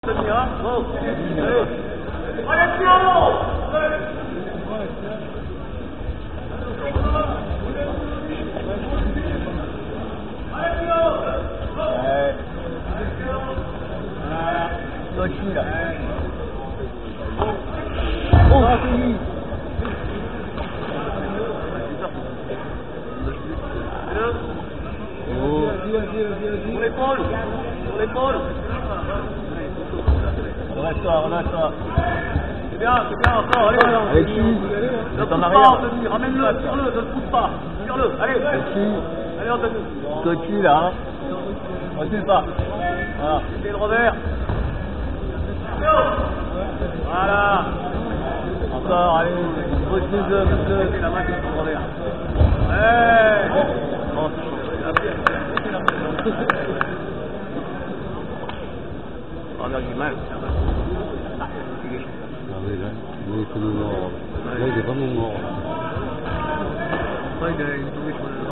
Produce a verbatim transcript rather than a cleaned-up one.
tenir, hein. Bon, allez. Allez, Pierrot. Coach là. Oh, c'est lui. Oh. Sur l'épaule. Sur l'épaule. Relâche-toi, relâche-toi. C'est bien, c'est bien, encore, allez. Avec qui? Ne pousse en pas, arrière. Anthony, ramène-le, tire-le, ne le pousse pas. Tire-le, allez. Avec qui? Allez, Anthony. Coach là. Hein. Recule pas. Voilà. C'est le revers. Voilà. Encore, allez. Pousse-le, pousse-le. C'est la main qui est sur le revers. Ouais. Bon. On a du mal. Ah oui, là, il est comme mort. Là, il est vraiment mort. Ouais, il a une douée sur le